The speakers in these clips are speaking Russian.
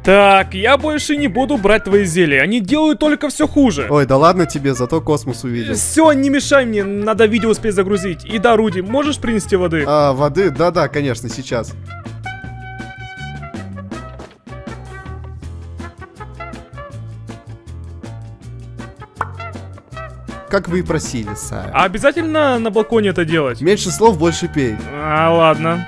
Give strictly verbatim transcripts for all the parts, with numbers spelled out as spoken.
Так, я больше не буду брать твои зелья. Они делают только все хуже. Ой, да ладно тебе, зато космос увидел. Все, не мешай мне, надо видео успеть загрузить. И да, Руди, можешь принести воды? А, воды? Да-да, конечно, сейчас. Как вы и просили, Сая. А обязательно на балконе это делать? Меньше слов, больше пей. А, ладно.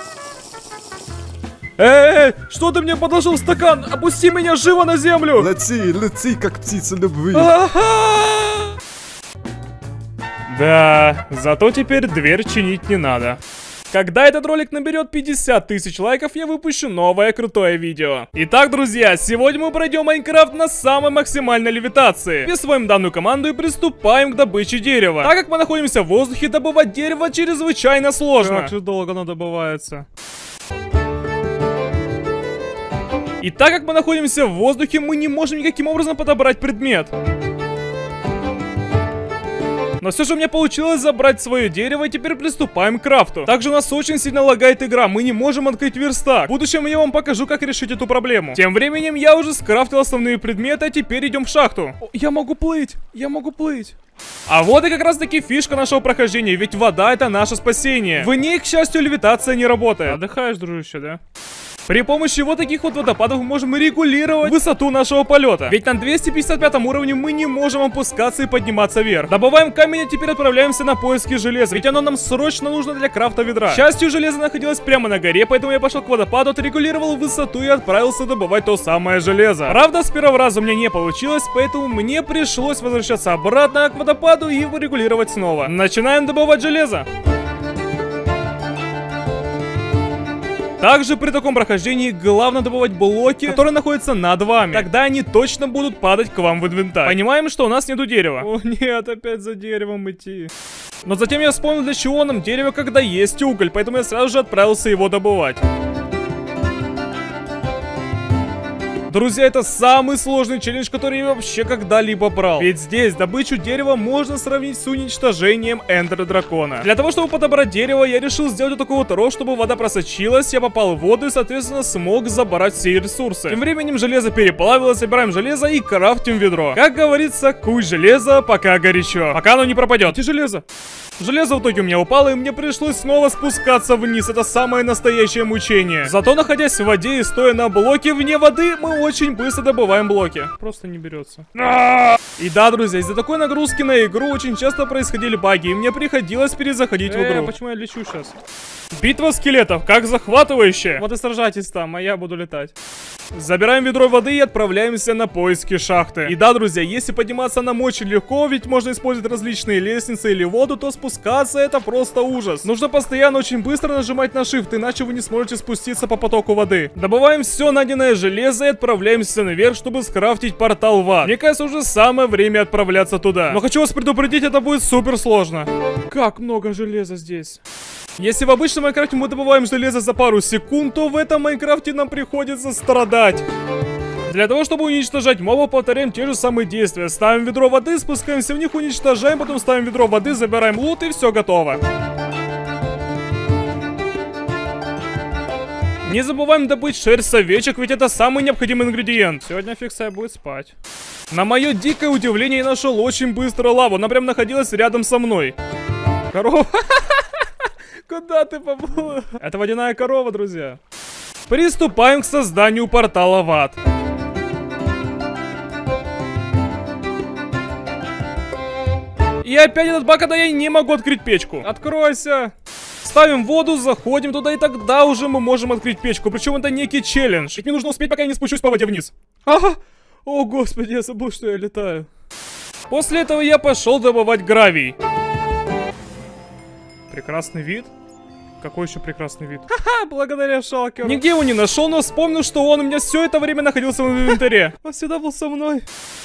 Эй, что ты мне подложил в стакан? Опусти меня живо на землю! Лети, лети, как птица любви. Ага! Да, зато теперь дверь чинить не надо. Когда этот ролик наберет пятьдесят тысяч лайков, я выпущу новое крутое видео. Итак, друзья, сегодня мы пройдем Майнкрафт на самой максимальной левитации. Присвоим данную команду и приступаем к добыче дерева. Так как мы находимся в воздухе, добывать дерево чрезвычайно сложно. Как же долго оно добывается. И так как мы находимся в воздухе, мы не можем никаким образом подобрать предмет. Но все же у меня получилось забрать свое дерево, и теперь приступаем к крафту. Также у нас очень сильно лагает игра, мы не можем открыть верстак. В будущем я вам покажу, как решить эту проблему. Тем временем я уже скрафтил основные предметы, а теперь идем в шахту. О, я могу плыть, я могу плыть. А вот и как раз таки фишка нашего прохождения, ведь вода — это наше спасение. В ней, к счастью, левитация не работает. Отдыхаешь, дружище, да? При помощи вот таких вот водопадов мы можем регулировать высоту нашего полета. Ведь на двести пятьдесят пятом уровне мы не можем опускаться и подниматься вверх. Добываем камень, и теперь отправляемся на поиски железа, ведь оно нам срочно нужно для крафта ведра. К счастью, железо находилось прямо на горе, поэтому я пошел к водопаду, отрегулировал высоту и отправился добывать то самое железо. Правда, с первого раза у меня не получилось, поэтому мне пришлось возвращаться обратно к водопаду и его регулировать снова. Начинаем добывать железо. Также при таком прохождении главное добывать блоки, которые находятся над вами. Тогда они точно будут падать к вам в инвентарь. Понимаем, что у нас нету дерева. О нет, опять за деревом идти. Но затем я вспомнил, для чего нам дерево, когда есть уголь, поэтому я сразу же отправился его добывать. Друзья, это самый сложный челлендж, который я вообще когда-либо брал. Ведь здесь добычу дерева можно сравнить с уничтожением Эндер Дракона. Для того, чтобы подобрать дерево, я решил сделать вот такой вот ров, чтобы вода просочилась, я попал в воду и, соответственно, смог забрать все ресурсы. Тем временем железо переплавилось, собираем железо и крафтим ведро. Как говорится, куй железо, пока горячо. Пока оно не пропадет. И железо. Железо в итоге у меня упало, и мне пришлось снова спускаться вниз. Это самое настоящее мучение. Зато, находясь в воде и стоя на блоке вне воды, мы очень быстро добываем блоки. Просто не берется. И да, друзья, из-за такой нагрузки на игру очень часто происходили баги, и мне приходилось перезаходить в игру. Почему я лечу сейчас? Битва скелетов, как захватывающе. Вот и сражайтесь там, а я буду летать. Забираем ведро воды и отправляемся на поиски шахты. И да, друзья, если подниматься нам очень легко, ведь можно использовать различные лестницы или воду, то спускаться это просто ужас. Нужно постоянно очень быстро нажимать на shift, иначе вы не сможете спуститься по потоку воды. Добываем все найденное железо и отправляемся наверх, чтобы скрафтить портал в ад. Мне кажется, уже самое время отправляться туда. Но хочу вас предупредить, это будет супер сложно. Как много железа здесь. Если в обычном Майнкрафте мы добываем железо за пару секунд, то в этом Майнкрафте нам приходится страдать. Для того, чтобы уничтожать мобов, повторяем те же самые действия. Ставим ведро воды, спускаемся в них, уничтожаем, потом ставим ведро воды, забираем лут и все готово. Не забываем добыть шерсть с овечек, ведь это самый необходимый ингредиент. Сегодня Фиксай будет спать. На мое дикое удивление я нашел очень быстро лаву, она прям находилась рядом со мной. Корова. Куда ты поплыла? Это водяная корова, друзья. Приступаем к созданию портала в ад. И опять этот баг, когда я не могу открыть печку. Откройся. Ставим воду, заходим туда, и тогда уже мы можем открыть печку. Причем это некий челлендж. Ведь мне нужно успеть, пока я не спущусь по воде вниз. Ага. О, господи, я забыл, что я летаю. После этого я пошел добывать гравий. Прекрасный вид. Какой еще прекрасный вид. Ха-ха, благодаря шалкеру. Нигде его не нашел, но вспомнил, что он у меня все это время находился в инвентаре. Он всегда был со мной.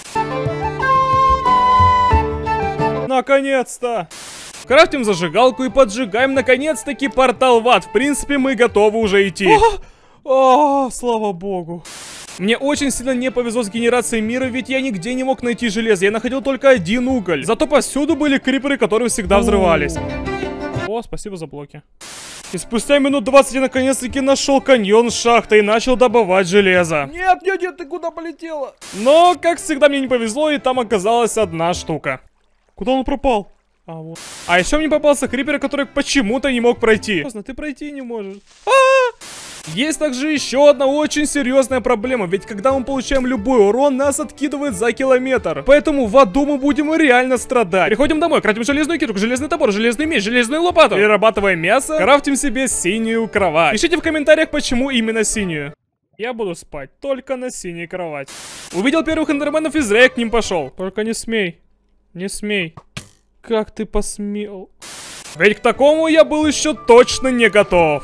Наконец-то. Крафтим зажигалку и поджигаем наконец-таки портал в ад. В принципе, мы готовы уже идти. О, слава богу. Мне очень сильно не повезло с генерацией мира, ведь я нигде не мог найти железо. Я находил только один уголь. Зато повсюду были криперы, которые всегда взрывались. О, спасибо за блоки. И спустя минут двадцать я наконец-таки нашел каньон с шахтой и начал добывать железо. Нет, нет, нет, ты куда полетела? Но, как всегда, мне не повезло, и там оказалась одна штука. Куда он пропал? А, вот. А еще мне попался крипер, который почему-то не мог пройти. Поздно, ты пройти не можешь. А-а-а! Есть также еще одна очень серьезная проблема, ведь когда мы получаем любой урон, нас откидывает за километр. Поэтому в аду мы будем реально страдать. Приходим домой, крафтим железную кирку, железный топор, железный меч, железную лопату. Перерабатываем мясо, крафтим себе синюю кровать. Пишите в комментариях, почему именно синюю. Я буду спать только на синей кровати. Увидел первых эндерменов и зря я к ним пошел. Только не смей, не смей. Как ты посмел? Ведь к такому я был еще точно не готов.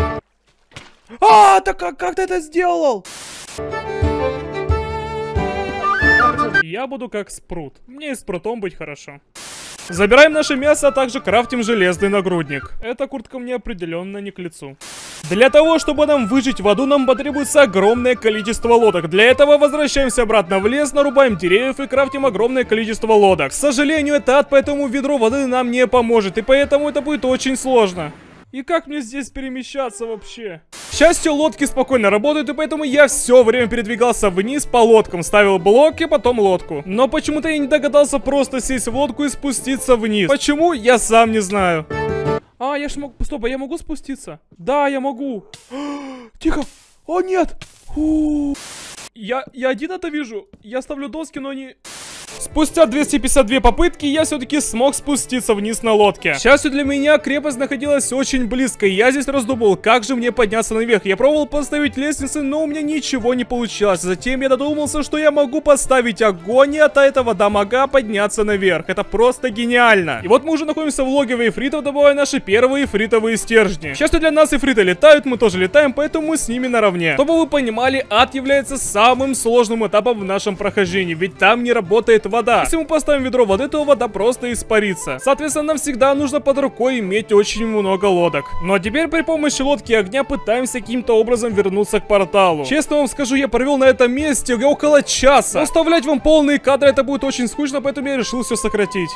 А, так как, как ты это сделал? Я буду как спрут. Мне и спрутом быть хорошо. Забираем наше мясо, а также крафтим железный нагрудник. Эта куртка мне определенно не к лицу. Для того, чтобы нам выжить в аду, нам потребуется огромное количество лодок. Для этого возвращаемся обратно в лес, нарубаем деревьев и крафтим огромное количество лодок. К сожалению, это ад, поэтому ведро воды нам не поможет, и поэтому это будет очень сложно. И как мне здесь перемещаться вообще? К счастью, лодки спокойно работают, и поэтому я все время передвигался вниз по лодкам, ставил блоки, потом лодку. Но почему-то я не догадался просто сесть в лодку и спуститься вниз. Почему? Я сам не знаю. А, я ж могу... Стоп, а я могу спуститься? Да, я могу. Тихо. О, нет. Фу. Я, я один это вижу. Я ставлю доски, но они... Спустя двести пятьдесят две попытки я все-таки смог спуститься вниз на лодке. К счастью для меня, крепость находилась очень близко, и я здесь раздумал, как же мне подняться наверх. Я пробовал поставить лестницы, но у меня ничего не получилось. Затем я додумался, что я могу поставить огонь и от этого дамага подняться наверх. Это просто гениально. И вот мы уже находимся в логове ифритов, добывая наши первые ифритовые стержни. К счастью для нас, ифриты летают, мы тоже летаем, поэтому мы с ними наравне. Чтобы вы понимали, ад является самым сложным этапом в нашем прохождении, ведь там не работает вода. Если мы поставим ведро воды, то вода просто испарится. Соответственно, нам всегда нужно под рукой иметь очень много лодок. Ну а теперь при помощи лодки огня пытаемся каким-то образом вернуться к порталу. Честно вам скажу, я провел на этом месте около часа. Оставлять вам полные кадры это будет очень скучно, поэтому я решил все сократить.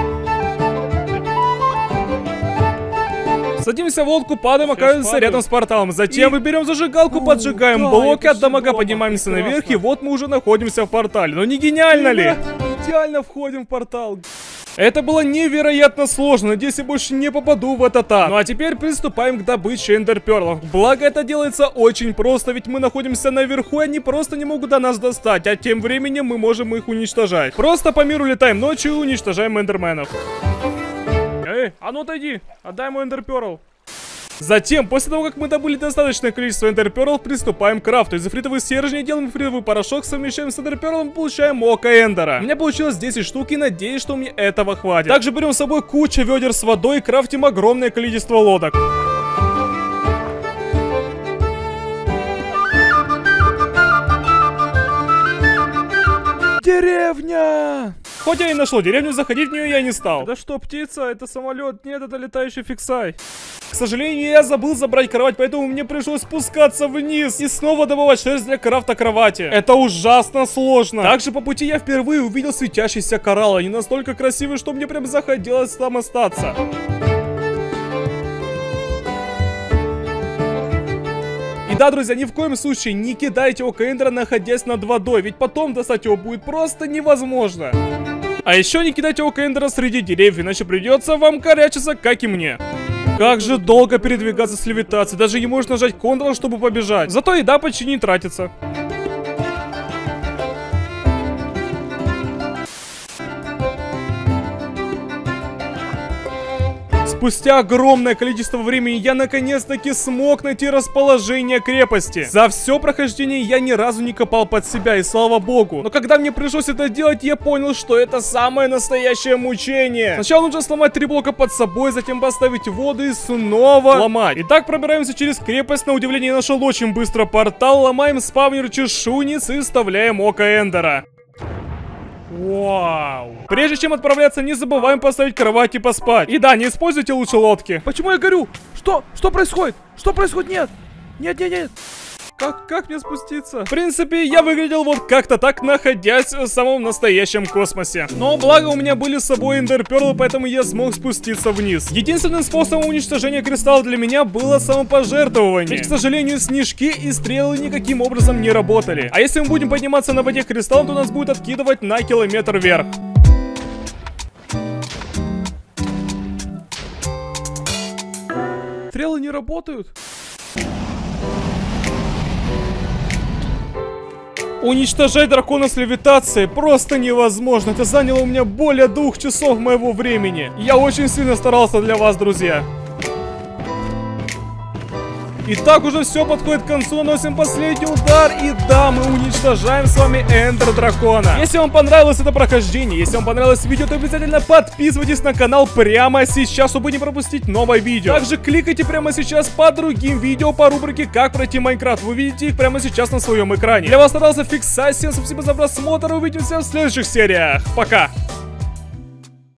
Садимся в лодку, падаем, оказывается рядом с порталом. Затем и... мы берем зажигалку, поджигаем О, блоки, от дамага поднимаемся наверх, и вот мы уже находимся в портале. Но не гениально ли? Идеально входим в портал. Это было невероятно сложно, надеюсь, я больше не попаду в этот ад. Ну а теперь приступаем к добыче эндерперлов. Благо это делается очень просто, ведь мы находимся наверху, и они просто не могут до нас достать, а тем временем мы можем их уничтожать. Просто по миру летаем ночью и уничтожаем эндерменов. Эй, а ну отойди, отдай мой эндерперл. Затем, после того, как мы добыли достаточное количество эндерперлов, приступаем к крафту. Из ифритовых стержней делаем ифритовый порошок, совмещаем с эндерперлом и получаем око эндера. У меня получилось десять штук, и надеюсь, что мне этого хватит. Также берем с собой кучу ведер с водой и крафтим огромное количество лодок. Деревня! Хоть я и нашел деревню, заходить в нее я не стал. Да что, птица? Это самолет? Нет, это летающий фиксай. К сожалению, я забыл забрать кровать, поэтому мне пришлось спускаться вниз и снова добывать шерсть для крафта кровати. Это ужасно сложно. Также по пути я впервые увидел светящийся коралл. Они настолько красивые, что мне прям захотелось там остаться. И да, друзья, ни в коем случае не кидайте око эндера, находясь над водой, ведь потом достать его будет просто невозможно. А еще не кидайте око эндера среди деревьев, иначе придется вам корячиться, как и мне. Как же долго передвигаться с левитацией, даже не можешь нажать контрол, чтобы побежать. Зато еда почти не тратится. Спустя огромное количество времени я наконец-таки смог найти расположение крепости. За все прохождение я ни разу не копал под себя, и слава богу. Но когда мне пришлось это делать, я понял, что это самое настоящее мучение. Сначала нужно сломать три блока под собой, затем поставить воду и снова ломать. Итак, пробираемся через крепость. На удивление нашел очень быстро портал, ломаем спавнер чешуйниц и вставляем око эндера. Вау. Прежде чем отправляться, не забываем поставить кровать и поспать. И да, не используйте лучше лодки. Почему я горю? Что? Что происходит? Что происходит? Нет. Нет, нет, нет. Как, как мне спуститься? В принципе, я выглядел вот как-то так, находясь в самом настоящем космосе. Но благо у меня были с собой эндерперлы, поэтому я смог спуститься вниз. Единственным способом уничтожения кристалла для меня было самопожертвование. Ведь, к сожалению, снежки и стрелы никаким образом не работали. А если мы будем подниматься на воде кристаллом, то нас будет откидывать на километр вверх. Стрелы не работают? Уничтожать дракона с левитацией просто невозможно. Это заняло у меня более двух часов моего времени. Я очень сильно старался для вас, друзья. Итак, уже все подходит к концу, наносим последний удар, и да, мы уничтожаем с вами Эндер Дракона. Если вам понравилось это прохождение, если вам понравилось видео, то обязательно подписывайтесь на канал прямо сейчас, чтобы не пропустить новое видео. Также кликайте прямо сейчас по другим видео по рубрике «Как пройти Майнкрафт». Вы видите их прямо сейчас на своем экране. Для вас старался Фиксай, всем спасибо за просмотр, увидимся в следующих сериях. Пока!